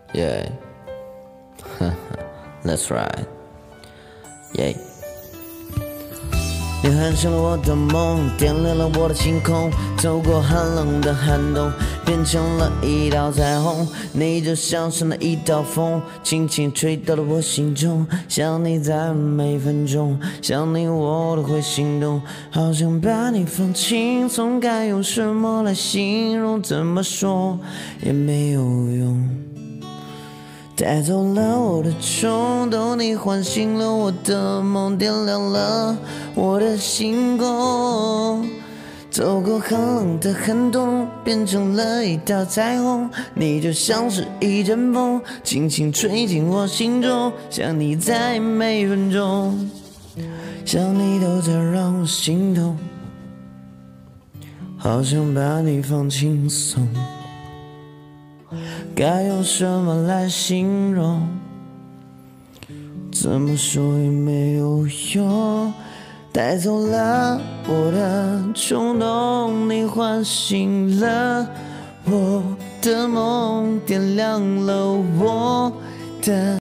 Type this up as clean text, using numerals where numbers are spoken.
Yeah, that's right. Yeah. 你喊醒了我的梦，点亮了我的星空，走过寒冷的寒冬，变成了一道彩虹。你就像是那一道风，轻轻吹到了我心中。想你在每分钟，想你我都会心动，好想把你放轻松，该用什么来形容？怎么说也没有用。带走了我的冲动，你唤醒了我的梦，点亮了我的星空。走过寒冷的寒冬，变成了一道彩虹。你就像是一阵风，轻轻吹进我心中。想你在每分钟，想你都在让我心动，好想把你放轻松。该用什么来形容？怎么说也没有用。带走了我的冲动，你唤醒了我的梦，点亮了我的